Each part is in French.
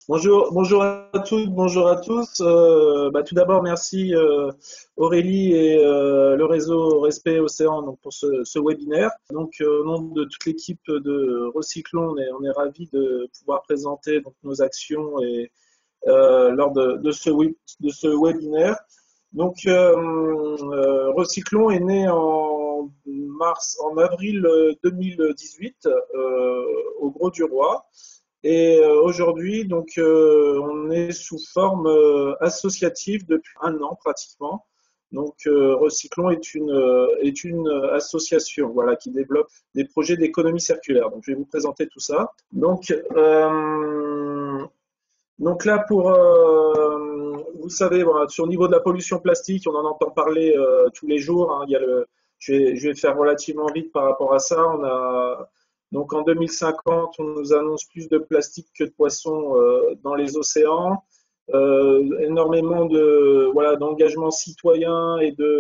Bonjour à toutes, bonjour à tous. Tout d'abord, merci Aurélie et le réseau Respect Océan donc, pour ce webinaire. Donc, au nom de toute l'équipe de Recyclons, on est ravis de pouvoir présenter donc, nos actions et lors de ce webinaire. Donc, Recyclons est né en avril 2018 au Grau du Roi. Et aujourd'hui, donc, on est sous forme associative depuis un an pratiquement. Donc, Recyclons est une association, voilà, qui développe des projets d'économie circulaire. Donc, je vais vous présenter tout ça. Donc là, vous savez, voilà, sur le niveau de la pollution plastique, on en entend parler tous les jours, hein. Je vais faire relativement vite par rapport à ça. Donc en 2050, on nous annonce plus de plastique que de poissons dans les océans. Énormément d'engagement citoyen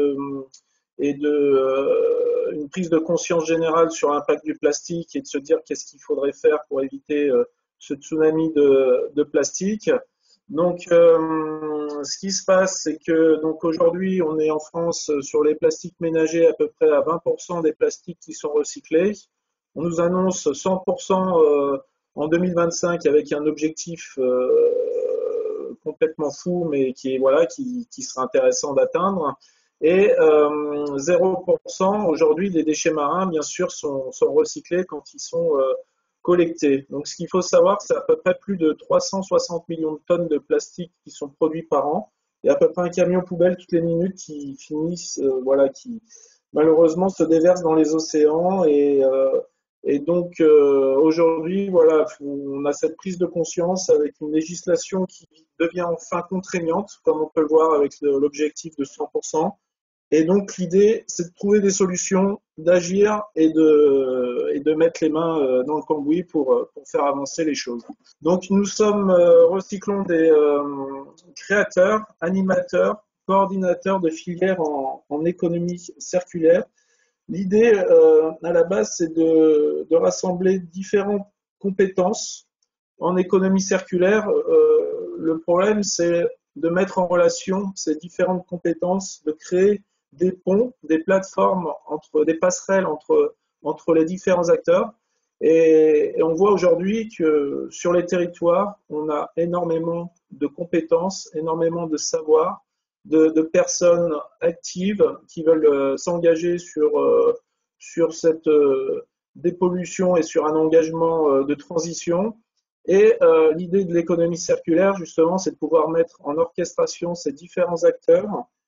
et une prise de conscience générale sur l'impact du plastique et de se dire qu'est-ce qu'il faudrait faire pour éviter ce tsunami de plastique. Donc, ce qui se passe, c'est que donc aujourd'hui, on est en France sur les plastiques ménagers à peu près à 20% des plastiques qui sont recyclés. On nous annonce 100% en 2025 avec un objectif complètement fou, mais qui sera intéressant d'atteindre. Et 0% aujourd'hui des déchets marins, bien sûr, sont recyclés quand ils sont collectés. Donc, ce qu'il faut savoir, c'est à peu près plus de 360 millions de tonnes de plastique qui sont produits par an. Il y a à peu près un camion poubelle toutes les minutes qui finissent, qui malheureusement se déversent dans les océans. Et donc aujourd'hui, voilà, on a cette prise de conscience avec une législation qui devient enfin contraignante, comme on peut le voir avec l'objectif de 100%. Et donc l'idée, c'est de trouver des solutions, d'agir et de mettre les mains dans le cambouis pour faire avancer les choses. Donc nous sommes Recyclons des créateurs, animateurs, coordinateurs de filières en économie circulaire. L'idée à la base, c'est de rassembler différentes compétences en économie circulaire. Le problème, c'est de mettre en relation ces différentes compétences, de créer des ponts, des plateformes, des passerelles entre les différents acteurs. Et on voit aujourd'hui que sur les territoires, on a énormément de compétences, énormément de savoir, de personnes actives qui veulent s'engager sur cette dépollution et sur un engagement de transition. Et l'idée de l'économie circulaire, justement, c'est de pouvoir mettre en orchestration ces différents acteurs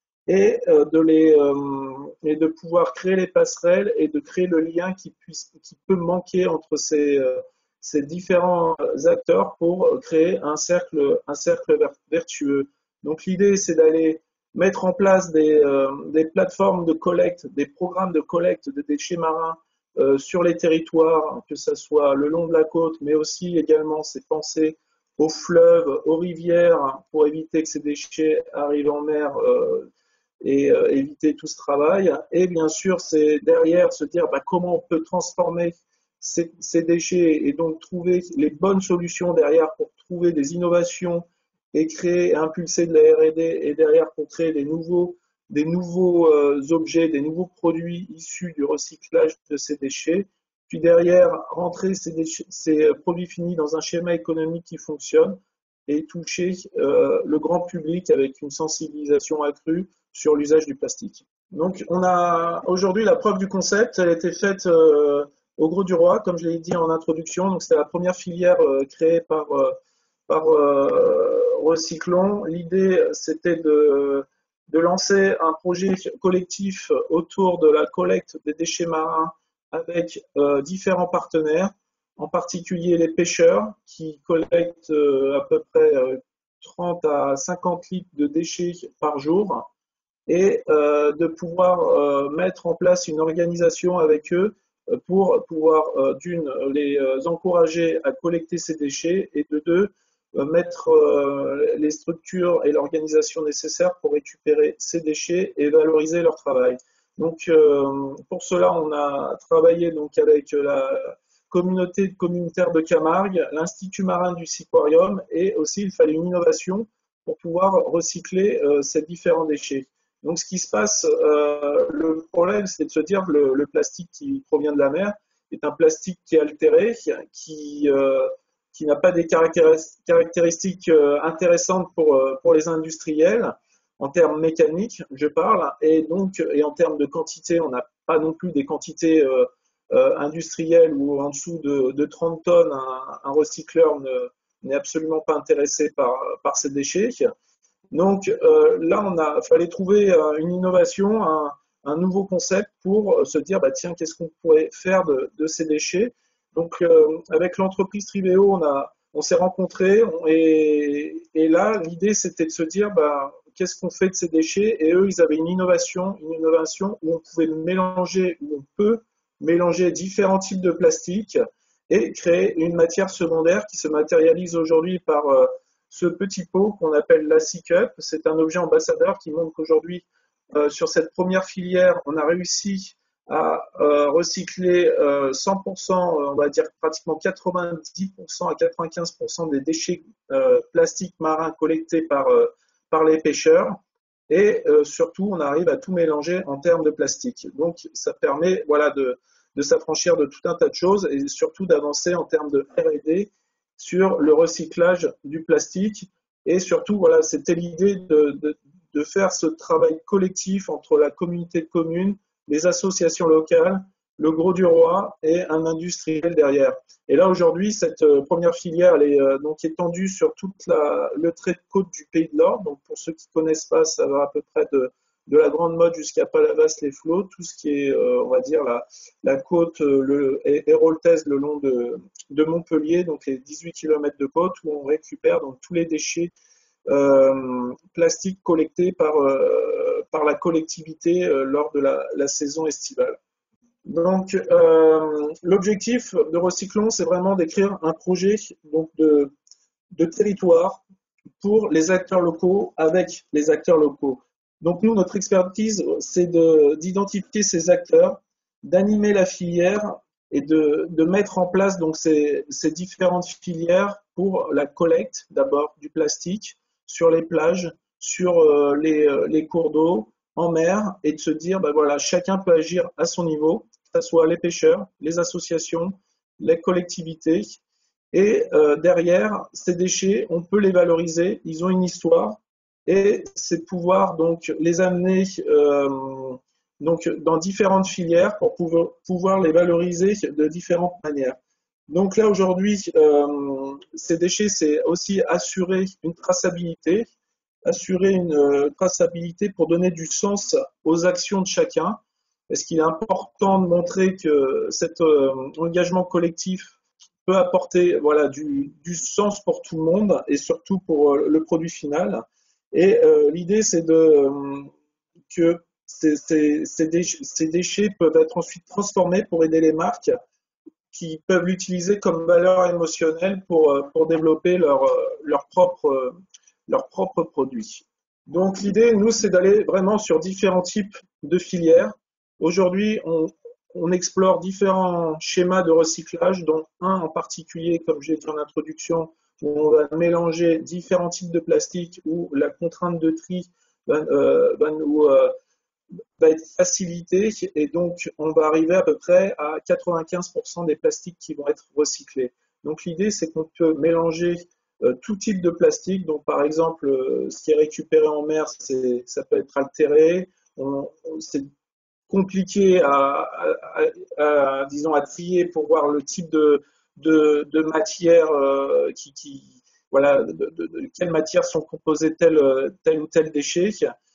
et de pouvoir créer les passerelles et de créer le lien qui peut manquer entre ces différents acteurs pour créer un cercle vertueux. Donc l'idée, c'est d'aller mettre en place des plateformes de collecte, des programmes de collecte de déchets marins sur les territoires, que ce soit le long de la côte, mais aussi également c'est penser aux fleuves, aux rivières, pour éviter que ces déchets arrivent en mer et éviter tout ce travail. Et bien sûr, c'est derrière se dire comment on peut transformer ces déchets et donc trouver les bonnes solutions derrière pour trouver des innovations et créer, impulser de la R&D et derrière pour créer des nouveaux objets, des nouveaux produits issus du recyclage de ces déchets. Puis derrière, rentrer ces produits finis dans un schéma économique qui fonctionne et toucher le grand public avec une sensibilisation accrue sur l'usage du plastique. Donc, on a aujourd'hui la preuve du concept. Elle a été faite au Grau du Roi, comme je l'ai dit en introduction. Donc, c'était la première filière créée par Recyclons. L'idée, c'était de lancer un projet collectif autour de la collecte des déchets marins avec différents partenaires, en particulier les pêcheurs qui collectent à peu près 30 à 50 litres de déchets par jour et de pouvoir mettre en place une organisation avec eux pour pouvoir d'une les encourager à collecter ces déchets et de deux mettre les structures et l'organisation nécessaires pour récupérer ces déchets et valoriser leur travail. Donc pour cela, on a travaillé donc avec la communauté communautaire de Camargue, l'Institut marin du Siquarium, et aussi il fallait une innovation pour pouvoir recycler ces différents déchets. Donc ce qui se passe, le problème, c'est de se dire que le plastique qui provient de la mer est un plastique qui est altéré, qui n'a pas des caractéristiques intéressantes pour les industriels, en termes mécaniques, je parle, et en termes de quantité, on n'a pas non plus des quantités industrielles où en dessous de 30 tonnes, un recycleur n'est absolument pas intéressé par ces déchets. Donc là, fallait trouver une innovation, un nouveau concept pour se dire, bah, tiens, qu'est-ce qu'on pourrait faire de ces déchets. Donc avec l'entreprise Triveo, on s'est rencontrés et là, l'idée, c'était de se dire, bah, qu'est-ce qu'on fait de ces déchets? Et eux, ils avaient une innovation où on pouvait mélanger, où on peut mélanger différents types de plastique et créer une matière secondaire qui se matérialise aujourd'hui par ce petit pot qu'on appelle la C-Cup. C'est un objet ambassadeur qui montre qu'aujourd'hui, sur cette première filière, on a réussi à recycler 100%, on va dire pratiquement 90% à 95% des déchets plastiques marins collectés par les pêcheurs. Et surtout, on arrive à tout mélanger en termes de plastique. Donc, ça permet voilà, de s'affranchir de tout un tas de choses et surtout d'avancer en termes de R&D sur le recyclage du plastique. Et surtout, voilà, c'était l'idée de faire ce travail collectif entre la communauté de communes, les associations locales, le Gros du Roi et un industriel derrière. Et là, aujourd'hui, cette première filière, elle est donc étendue sur tout le trait de côte du Pays de l'Or. Donc, pour ceux qui ne connaissent pas, ça va à peu près de la Grande Motte jusqu'à Palavas-les-Flots, tout ce qui est, on va dire, la côte héroltaise le long de Montpellier, donc les 18 km de côte où on récupère donc tous les déchets plastiques collectés par la collectivité lors de la saison estivale. Donc, l'objectif de Recyclons, c'est vraiment d'écrire un projet donc de territoire pour les acteurs locaux, avec les acteurs locaux. Donc nous, notre expertise, c'est d'identifier ces acteurs, d'animer la filière et de mettre en place donc ces différentes filières pour la collecte d'abord du plastique sur les plages, sur les cours d'eau, en mer, et de se dire, ben voilà, chacun peut agir à son niveau, que ce soit les pêcheurs, les associations, les collectivités, et derrière, ces déchets, on peut les valoriser, ils ont une histoire, et c'est de pouvoir donc les amener donc, dans différentes filières pour pouvoir les valoriser de différentes manières. Donc là, aujourd'hui, ces déchets, c'est aussi assurer une traçabilité pour donner du sens aux actions de chacun, parce qu'il est important de montrer que cet engagement collectif peut apporter voilà, du sens pour tout le monde et surtout pour le produit final. Et l'idée, c'est que ces déchets peuvent être ensuite transformés pour aider les marques qui peuvent l'utiliser comme valeur émotionnelle pour développer leur propre produit. Donc l'idée, nous, c'est d'aller vraiment sur différents types de filières. Aujourd'hui, on explore différents schémas de recyclage, dont un en particulier, comme j'ai dit en introduction, où on va mélanger différents types de plastique, où la contrainte de tri va être facilitée et donc on va arriver à peu près à 95% des plastiques qui vont être recyclés. Donc l'idée, c'est qu'on peut mélanger tout type de plastique. Donc par exemple, ce qui est récupéré en mer, ça peut être altéré. C'est compliqué disons, à trier pour voir le type de matière voilà, de quelles matières sont composées tel ou tel déchet.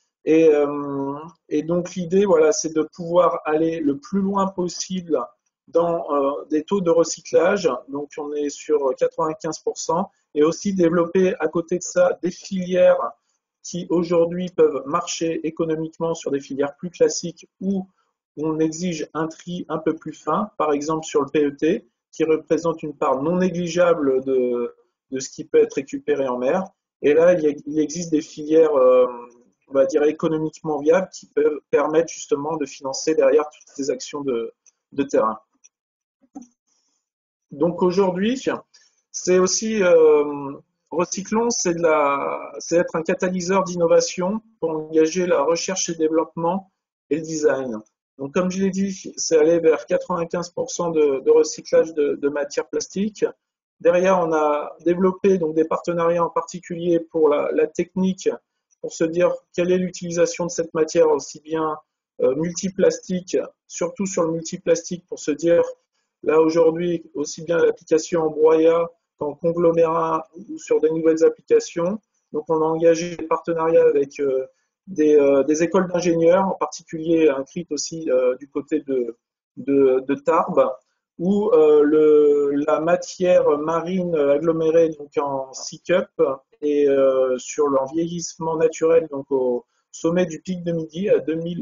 Et donc l'idée, voilà, c'est de pouvoir aller le plus loin possible dans des taux de recyclage. Donc on est sur 95%, et aussi développer à côté de ça des filières qui aujourd'hui peuvent marcher économiquement sur des filières plus classiques où on exige un tri un peu plus fin, par exemple sur le PET, qui représente une part non négligeable de ce qui peut être récupéré en mer. Et là, il existe des filières, on va dire, économiquement viables qui peuvent permettre justement de financer derrière toutes ces actions de terrain. Donc aujourd'hui, c'est aussi Recyclons, c'est être un catalyseur d'innovation pour engager la recherche et développement et le design. Donc comme je l'ai dit, c'est aller vers 95% de recyclage de matières plastiques. Derrière, on a développé donc des partenariats en particulier pour la technique, pour se dire quelle est l'utilisation de cette matière aussi bien multiplastique, surtout sur le multiplastique, pour se dire là aujourd'hui aussi bien l'application en broyat qu'en conglomérat ou sur des nouvelles applications. Donc on a engagé des partenariats avec des écoles d'ingénieurs, en particulier un CRIT aussi du côté de Tarbes, où la matière marine agglomérée donc en C-Cup et sur leur vieillissement naturel donc au sommet du pic de Midi à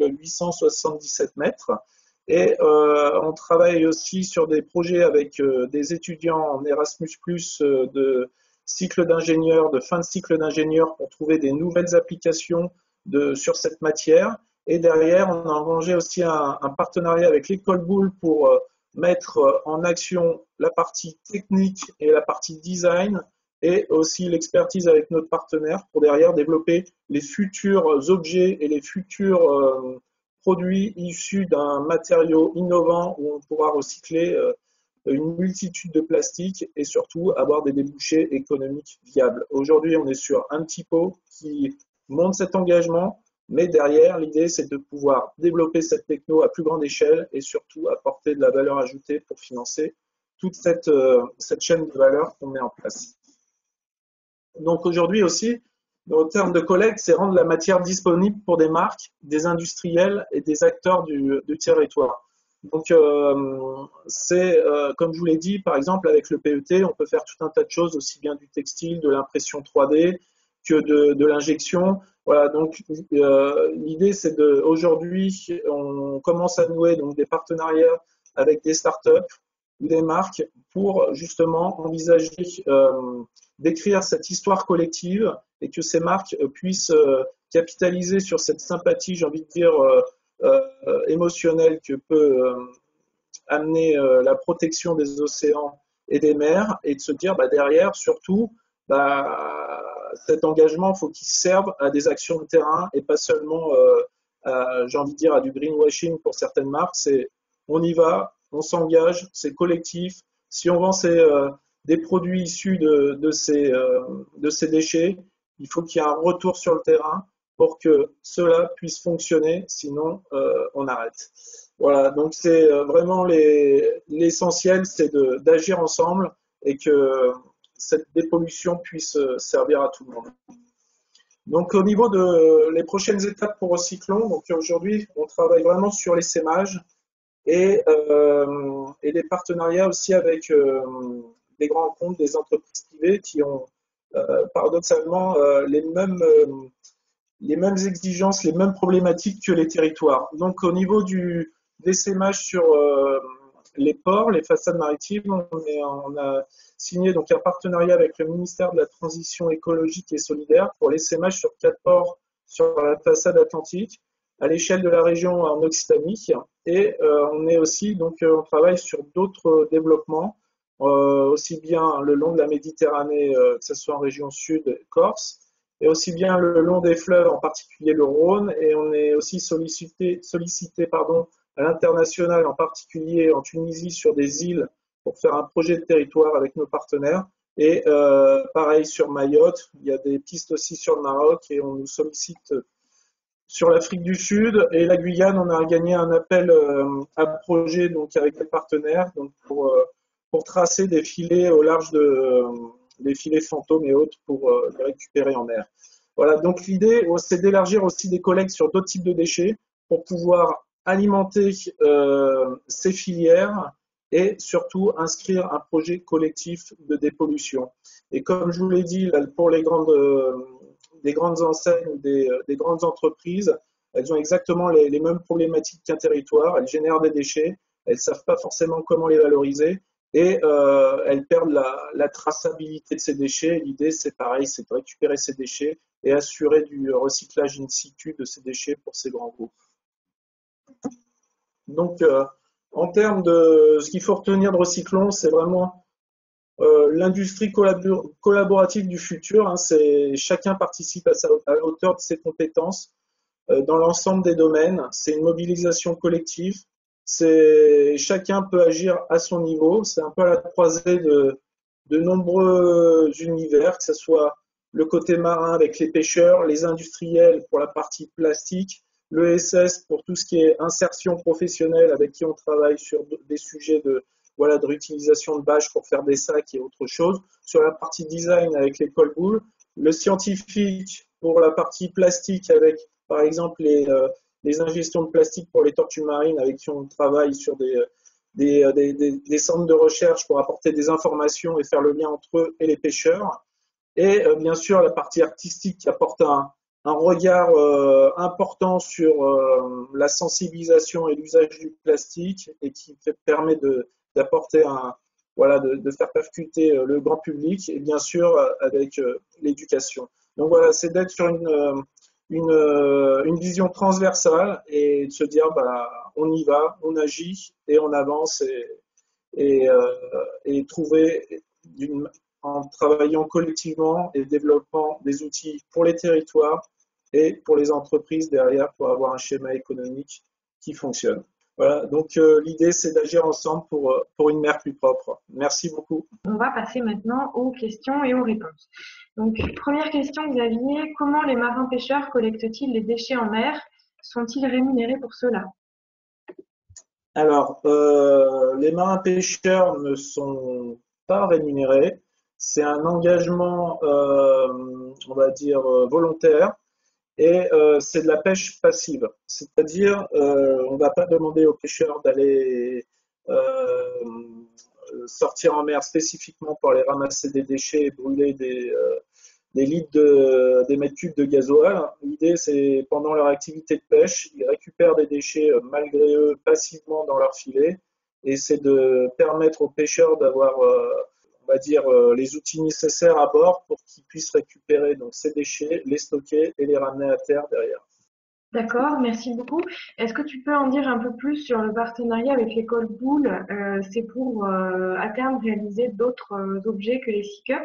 2877 mètres. Et on travaille aussi sur des projets avec des étudiants en Erasmus+, de cycle d'ingénieur, de fin de cycle d'ingénieur pour trouver des nouvelles applications sur cette matière. Et derrière, on a engagé aussi un partenariat avec l'école Boulle pour mettre en action la partie technique et la partie design et aussi l'expertise avec notre partenaire pour derrière développer les futurs objets et les futurs produits issus d'un matériau innovant où on pourra recycler une multitude de plastiques et surtout avoir des débouchés économiques viables. Aujourd'hui, on est sur un petit pot qui montre cet engagement, mais derrière, l'idée, c'est de pouvoir développer cette techno à plus grande échelle et surtout apporter de la valeur ajoutée pour financer toute cette chaîne de valeur qu'on met en place. Donc aujourd'hui aussi, en termes de collecte, c'est rendre la matière disponible pour des marques, des industriels et des acteurs du territoire. Donc, comme je vous l'ai dit, par exemple, avec le PET, on peut faire tout un tas de choses, aussi bien du textile, de l'impression 3D que de l'injection. Voilà, donc l'idée, c'est aujourd'hui, on commence à nouer donc, des partenariats avec des startups ou des marques pour justement envisager d'écrire cette histoire collective et que ces marques puissent capitaliser sur cette sympathie, j'ai envie de dire, émotionnelle que peut amener la protection des océans et des mers et de se dire bah, derrière, surtout, bah, cet engagement, il faut qu'il serve à des actions de terrain et pas seulement, j'ai envie de dire, à du greenwashing pour certaines marques. C'est on y va, on s'engage, c'est collectif. Si on vend des produits issus de ces déchets, il faut qu'il y ait un retour sur le terrain pour que cela puisse fonctionner, sinon on arrête. Voilà, donc c'est vraiment l'essentiel, c'est d'agir ensemble et que cette dépollution puisse servir à tout le monde. Donc au niveau de les prochaines étapes pour Recyclons, donc aujourd'hui on travaille vraiment sur l'essaimage et des partenariats aussi avec des grands comptes, des entreprises privées qui ont paradoxalement les mêmes exigences, les mêmes problématiques que les territoires. Donc au niveau du l'essaimage sur les ports, les façades maritimes, on a signé donc un partenariat avec le ministère de la Transition écologique et solidaire pour l'essaimage sur 4 ports sur la façade atlantique à l'échelle de la région en Occitanie. Et on est aussi donc on travaille sur d'autres développements, aussi bien le long de la Méditerranée, que ce soit en région sud, Corse, et aussi bien le long des fleuves, en particulier le Rhône, et on est aussi sollicité pardon, à l'international, en particulier en Tunisie, sur des îles pour faire un projet de territoire avec nos partenaires. Et pareil sur Mayotte, il y a des pistes aussi sur le Maroc et on nous sollicite sur l'Afrique du Sud et la Guyane. On a gagné un appel à projet donc avec des partenaires donc pour tracer des filets au large des filets fantômes et autres pour les récupérer en mer. Voilà, donc l'idée, c'est d'élargir aussi des collectes sur d'autres types de déchets pour pouvoir alimenter ces filières et surtout inscrire un projet collectif de dépollution. Et comme je vous l'ai dit, là, pour des grandes enseignes, des grandes entreprises, elles ont exactement les mêmes problématiques qu'un territoire. Elles génèrent des déchets, elles ne savent pas forcément comment les valoriser et elles perdent la traçabilité de ces déchets. L'idée, c'est pareil, c'est de récupérer ces déchets et assurer du recyclage in situ de ces déchets pour ces grands groupes. Donc, En termes de ce qu'il faut retenir de Recyclon, c'est vraiment l'industrie collaborative du futur. Hein, c'est chacun participe à la hauteur de ses compétences dans l'ensemble des domaines. C'est une mobilisation collective. C'est chacun peut agir à son niveau. C'est un peu à la croisée de nombreux univers, que ce soit le côté marin avec les pêcheurs, les industriels pour la partie plastique, l'ESS pour tout ce qui est insertion professionnelle avec qui on travaille sur des sujets de réutilisation de bâches pour faire des sacs et autre chose. Sur la partie design avec l'école Boulle, le scientifique pour la partie plastique avec par exemple les ingestions de plastique pour les tortues marines avec qui on travaille sur des centres de recherche pour apporter des informations et faire le lien entre eux et les pêcheurs. Et bien sûr la partie artistique qui apporte un regard important sur la sensibilisation et l'usage du plastique et qui permet d'apporter de faire percuter le grand public et bien sûr avec l'éducation. Donc voilà, c'est d'être sur une vision transversale et de se dire bah, on y va, on agit et on avance et, euh, et trouver en travaillant collectivement et développant des outils pour les territoires et pour les entreprises derrière pour avoir un schéma économique qui fonctionne. Voilà, donc l'idée c'est d'agir ensemble pour une mer plus propre. Merci beaucoup. On va passer maintenant aux questions et aux réponses. Donc, première question, Xavier, comment les marins-pêcheurs collectent-ils les déchets en mer? Sont-ils rémunérés pour cela? Alors, les marins pêcheurs ne sont pas rémunérés. C'est un engagement, on va dire, volontaire et c'est de la pêche passive. C'est-à-dire, on ne va pas demander aux pêcheurs d'aller sortir en mer spécifiquement pour aller ramasser des déchets et brûler des litres des mètres cubes de gasoil. L'idée, c'est pendant leur activité de pêche, ils récupèrent des déchets malgré eux passivement dans leur filet. Et c'est de permettre aux pêcheurs d'avoir, on va dire, les outils nécessaires à bord pour qu'ils puissent récupérer donc, ces déchets, les stocker et les ramener à terre derrière. D'accord, merci beaucoup. Est-ce que tu peux en dire un peu plus sur le partenariat avec l'école Boulle? C'est pour à terme réaliser d'autres objets que les SICUP?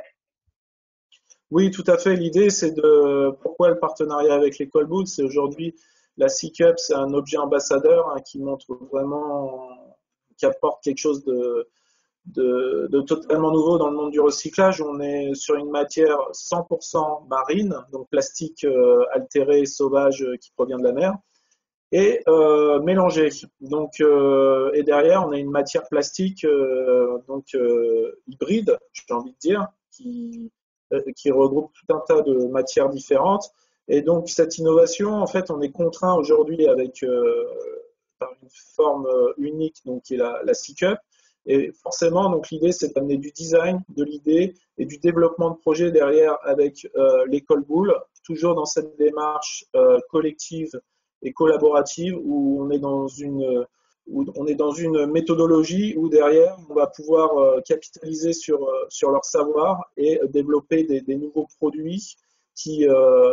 Oui, tout à fait. L'idée, c'est de pourquoi le partenariat avec l'école Boulle, c'est aujourd'hui la C-Cup, c'est un objet ambassadeur hein, qui montre vraiment, qui apporte quelque chose de totalement nouveau dans le monde du recyclage. On est sur une matière 100% marine, donc plastique altéré, sauvage, qui provient de la mer, et mélangé. Donc, et derrière, on a une matière plastique hybride, j'ai envie de dire, qui regroupe tout un tas de matières différentes. Et donc, cette innovation, en fait, on est contraint aujourd'hui avec par une forme unique, donc qui est la C-Cup. Et forcément, donc l'idée, c'est d'amener du design, de l'idée et du développement de projet derrière avec l'école Boulle, toujours dans cette démarche collective et collaborative où on est dans une méthodologie où derrière on va pouvoir capitaliser sur leur savoir et développer des nouveaux produits qui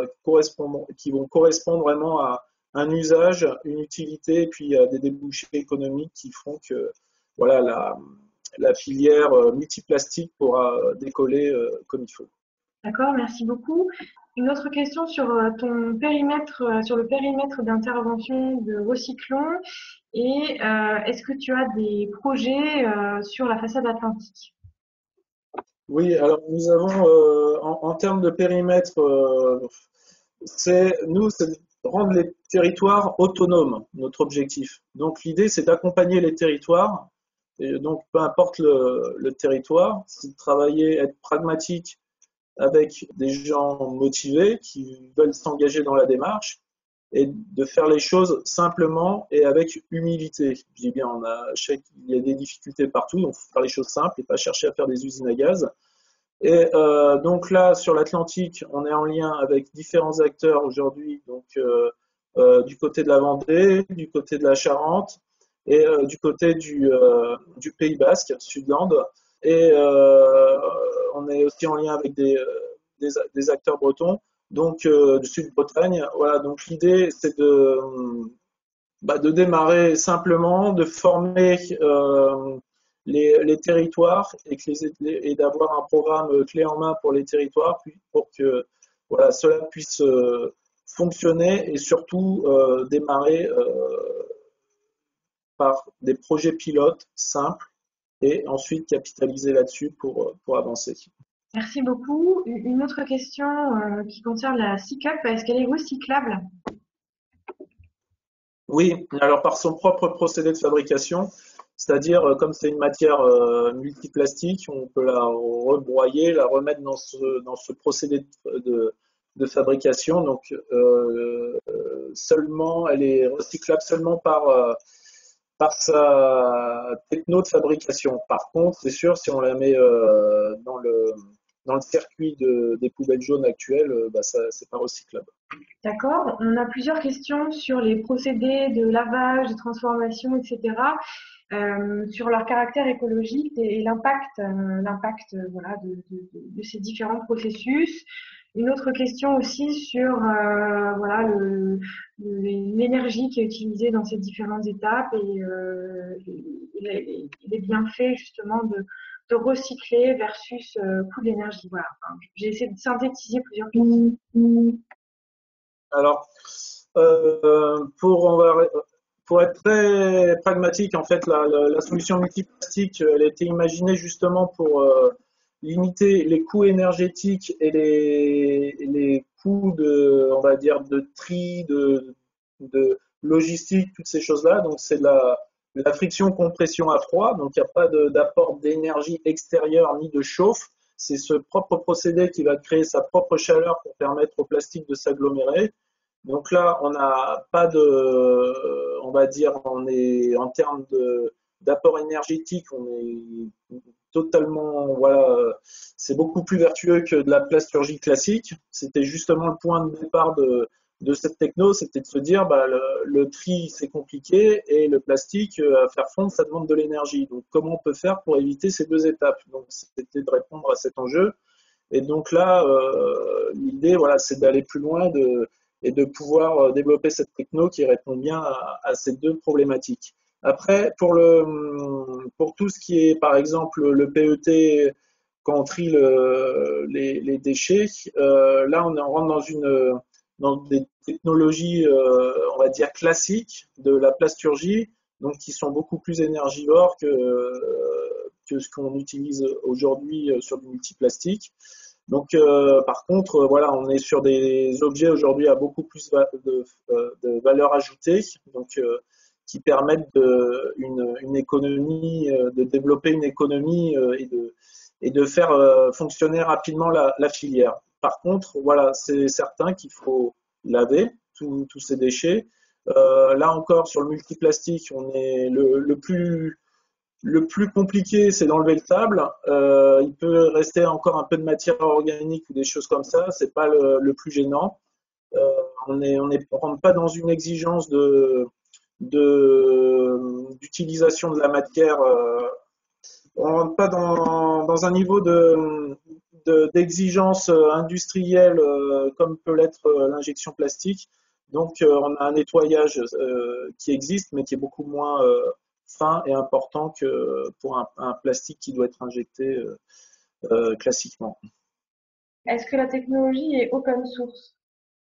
vont correspondre vraiment à un usage, une utilité et puis des débouchés économiques qui feront que voilà la filière multiplastique pourra décoller comme il faut. D'accord, merci beaucoup. Une autre question sur ton périmètre, sur le périmètre d'intervention de Recyclon et est-ce que tu as des projets sur la façade atlantique? Oui, alors nous avons en termes de périmètre, c'est de rendre les territoires autonomes, notre objectif. Donc l'idée, c'est d'accompagner les territoires, et donc peu importe le territoire, c'est de travailler, être pragmatique avec des gens motivés qui veulent s'engager dans la démarche et de faire les choses simplement et avec humilité. Je dis bien, il y a des difficultés partout, donc il faut faire les choses simples et pas chercher à faire des usines à gaz. Et donc là, sur l'Atlantique, on est en lien avec différents acteurs aujourd'hui, donc du côté de la Vendée, du côté de la Charente et du côté du Pays Basque, Sudland. Et on est aussi en lien avec des acteurs bretons, donc du Sud-Bretagne. Voilà, donc l'idée, c'est de démarrer simplement, de former les territoires et d'avoir un programme clé en main pour les territoires pour que voilà, cela puisse fonctionner et surtout démarrer par des projets pilotes simples et ensuite capitaliser là-dessus pour avancer. Merci beaucoup. Une autre question qui concerne la SICUP, est-ce qu'elle est recyclable? Oui, alors par son propre procédé de fabrication, c'est-à-dire comme c'est une matière multiplastique, on peut la rebroyer, la remettre dans ce procédé de fabrication. Donc seulement, elle est recyclable seulement par sa techno de fabrication. Par contre, c'est sûr, si on la met dans le circuit des poubelles jaunes actuelles, ça c'est pas recyclable. D'accord. On a plusieurs questions sur les procédés de lavage, de transformation, etc., sur leur caractère écologique et l'impact voilà, de ces différents processus. Une autre question aussi sur voilà, l'énergie qui est utilisée dans ces différentes étapes et les bienfaits justement de recycler versus coût d'énergie. Voilà. Enfin, j'ai essayé de synthétiser plusieurs questions. Alors, pour être très pragmatique, en fait, la solution multiplastique, elle a été imaginée justement pour limiter les coûts énergétiques et les coûts on va dire, de tri, de logistique, toutes ces choses-là. Donc, c'est de la friction compression à froid. Donc, il n'y a pas d'apport d'énergie extérieure ni de chauffe. C'est ce propre procédé qui va créer sa propre chaleur pour permettre au plastique de s'agglomérer. Donc là, on n'a pas on va dire, on est en termes d'apport énergétique, on est totalement, voilà, c'est beaucoup plus vertueux que de la plasturgie classique. C'était justement le point de départ de cette techno, c'était de se dire, le tri c'est compliqué et le plastique à faire fondre, ça demande de l'énergie. Donc comment on peut faire pour éviter ces deux étapes? Donc c'était de répondre à cet enjeu. Et donc là, l'idée, voilà, c'est d'aller plus loin et de pouvoir développer cette techno qui répond bien à ces deux problématiques. Après, pour tout ce qui est, par exemple, le PET, quand on trie les déchets, là, on rentre dans des technologies, on va dire, classiques de la plasturgie, donc qui sont beaucoup plus énergivores que ce qu'on utilise aujourd'hui sur du multiplastique. Donc, par contre, voilà, on est sur des objets aujourd'hui à beaucoup plus de valeur ajoutée, donc qui permettent une économie, de développer une économie et de faire fonctionner rapidement la filière. Par contre, voilà, c'est certain qu'il faut laver tous ces déchets. Là encore, sur le multiplastique, on est le plus compliqué, c'est d'enlever le sable. Il peut rester encore un peu de matière organique ou des choses comme ça. C'est pas le plus gênant. On rentre pas dans une exigence d'utilisation de la matière. On rentre pas dans un niveau d'exigence industrielle comme peut l'être l'injection plastique. Donc, on a un nettoyage qui existe, mais qui est beaucoup moins fin et important que pour un plastique qui doit être injecté classiquement. Est-ce que la technologie est open source?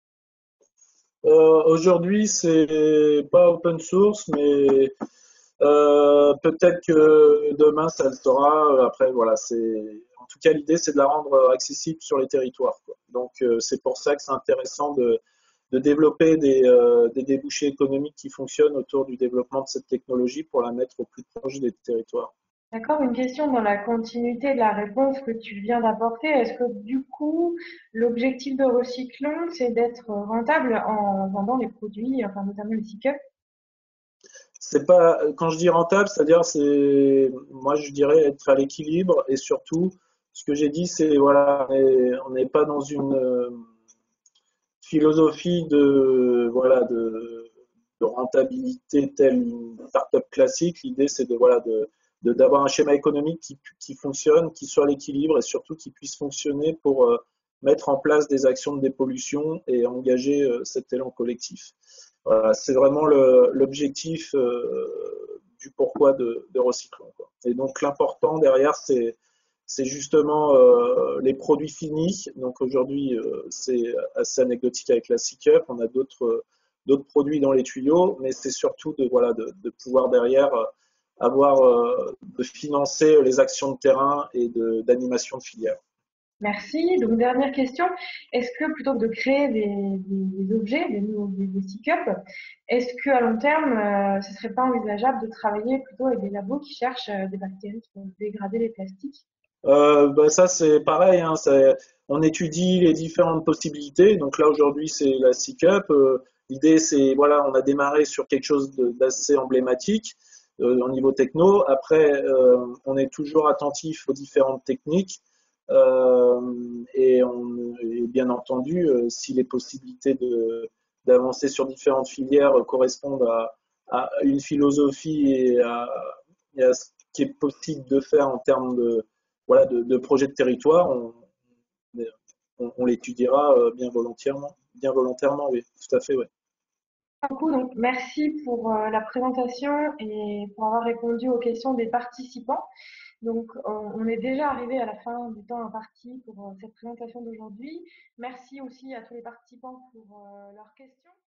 Aujourd'hui, c'est pas open source, mais peut-être que demain ça le sera. Après, voilà, en tout cas l'idée, c'est de la rendre accessible sur les territoires, quoi. Donc, c'est pour ça que c'est intéressant de développer des débouchés économiques qui fonctionnent autour du développement de cette technologie pour la mettre au plus proche des territoires. D'accord, une question dans la continuité de la réponse que tu viens d'apporter. Est-ce que du coup, l'objectif de Recyclon, c'est d'être rentable en vendant les produits, enfin notamment les pick-up? C'est pas, quand je dis rentable, c'est-à-dire moi je dirais être à l'équilibre et surtout, ce que j'ai dit, c'est voilà, on n'est pas dans une philosophie voilà, de rentabilité telle une startup classique. L'idée, c'est voilà, d'avoir un schéma économique qui fonctionne, qui soit à l'équilibre et surtout qui puisse fonctionner pour mettre en place des actions de dépollution et engager cet élan collectif. Voilà, c'est vraiment l'objectif du pourquoi de Recyclon, quoi. Et donc l'important derrière, c'est justement les produits finis. Donc aujourd'hui, c'est assez anecdotique avec la C-Cup. On a d'autres produits dans les tuyaux, mais c'est surtout voilà, de pouvoir derrière avoir de financer les actions de terrain et d'animation de filière. Merci. Donc, dernière question. Est-ce que plutôt que de créer des objets, des stick-up, est-ce qu'à long terme, ce serait pas envisageable de travailler plutôt avec des labos qui cherchent des bactéries qui vont dégrader les plastiques? Bah, ça, c'est pareil, hein, on étudie les différentes possibilités. Donc là, aujourd'hui, c'est la C-Cup. L'idée, c'est, voilà, on a démarré sur quelque chose d'assez emblématique au niveau techno. Après, on est toujours attentif aux différentes techniques. Et bien entendu, si les possibilités d'avancer sur différentes filières correspondent à une philosophie et à ce qui est possible de faire en termes voilà, de projets de territoire, on l'étudiera bien volontairement, oui, tout à fait, oui. Beaucoup, donc merci pour la présentation et pour avoir répondu aux questions des participants. Donc, on est déjà arrivé à la fin du temps imparti pour cette présentation d'aujourd'hui. Merci aussi à tous les participants pour leurs questions.